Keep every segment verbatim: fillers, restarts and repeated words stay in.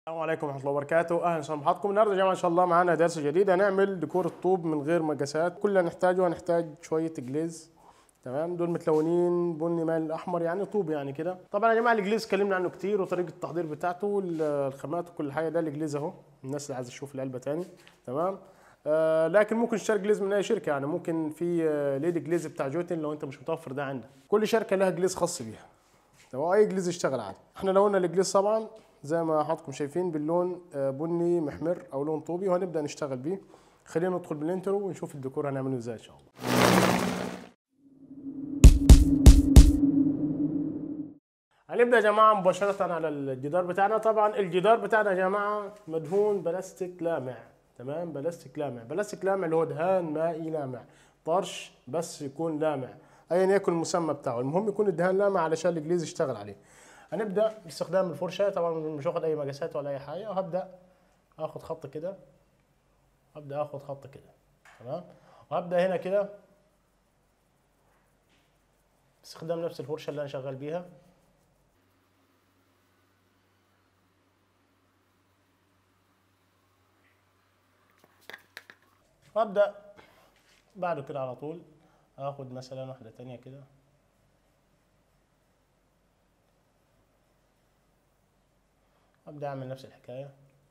السلام عليكم ورحمة الله وبركاته، أهلا وسهلا بحضراتكم. النهارده يا جماعة إن شاء الله معانا درس جديد، هنعمل ديكور الطوب من غير مقاسات. كل اللي هنحتاجه هنحتاج شوية جليز، تمام؟ دول متلونين بني مايل أحمر، يعني طوب يعني كده. طبعا يا جماعة الجليز اتكلمنا عنه كتير وطريقة التحضير بتاعته، الخامات وكل حاجة. ده الجليز أهو، الناس اللي عايزة تشوف العلبة تاني، تمام؟ آه لكن ممكن تشتري جليز من أي شركة، يعني ممكن في آه ليدي جليز بتاع جوتن لو أنت مش متوفر ده عندك. كل شركة لها جليز خاص بيها، تمام؟ أي جليز يشتغل عادي. احنا لوننا الجليز طبعا زي ما حضراتكم شايفين باللون بني محمر او لون طوبي، وهنبدا نشتغل بيه. خلينا ندخل بالانترو ونشوف الديكور هنعمله ازاي ان شاء الله. هنبدا يا جماعه مباشره على الجدار بتاعنا. طبعا الجدار بتاعنا يا جماعه مدهون بلاستيك لامع، تمام؟ بلاستيك لامع، بلاستيك لامع اللي هو دهان مائي لامع، طرش بس يكون لامع، ايا يكن المسمى بتاعه، المهم يكون الدهان لامع علشان الجليز يشتغل عليه. هنبدا باستخدام الفرشه، طبعا مش واخد اي مقاسات ولا اي حاجه، وهبدا اخد خط كده، هبدا اخد خط كده، تمام؟ وهبدا هنا كده باستخدام نفس الفرشه اللي انا شغال بيها، وابدا بعد كده على طول اخد مثلا واحده تانية كده، ابدا اعمل نفس الحكايه.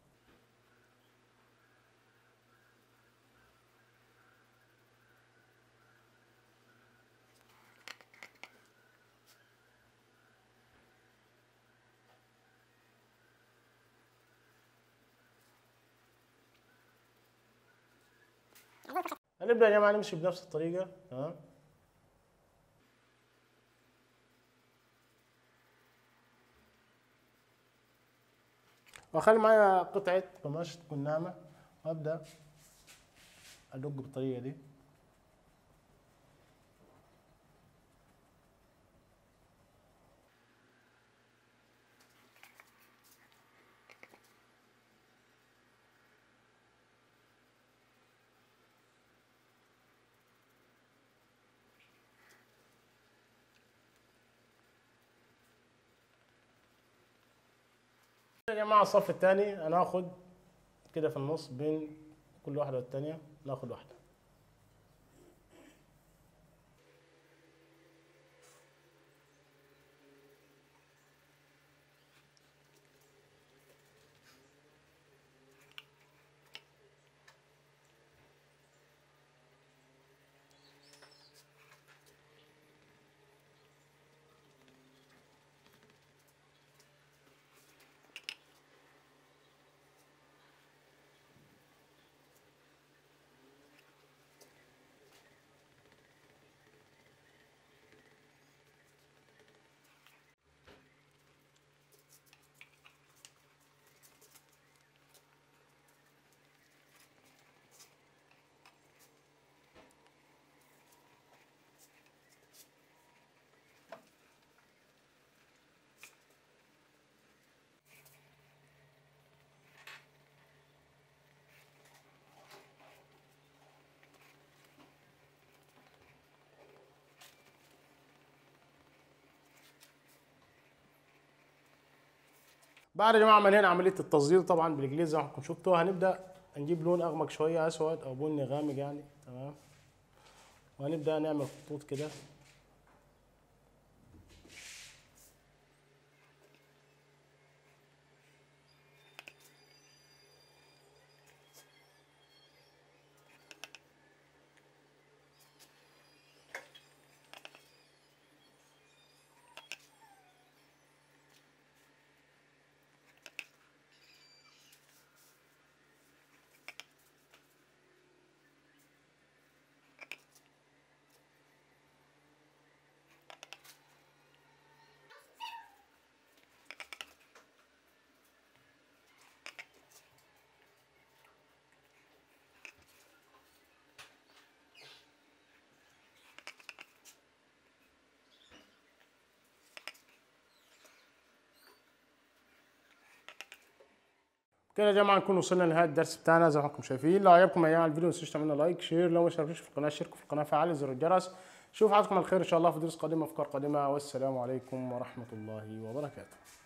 هنبدا يا جماعه نمشي بنفس الطريقه، تمام؟ واخلي معايا قطعه قماش تكون ناعمه، وابدا ادق بالطريقه دي. يا جماعه الصف الثاني هناخد كده في النص بين كل واحده والثانيه، ناخد واحده. بعد يا جماعه ما انهينا عمليه التصدير طبعا بالجليز زي ما حضراتكم شفتوا، هنبدا نجيب لون اغمق شويه، اسود او بني غامق يعني، تمام؟ وهنبدا نعمل خطوط كده. كده يا جماعه نكون وصلنا لنهايه الدرس بتاعنا زي ما حضراتكم شايفين. لو عجبكم يا جماعه الفيديو ما تنسوش تعملوا لايك شير، لو ما اشتركتوش في القناه اشتركوا في القناه فعلوا زر الجرس. اشوف حضراتكم على خير ان شاء الله في دروس قادمه افكار قادمه، والسلام عليكم ورحمه الله وبركاته.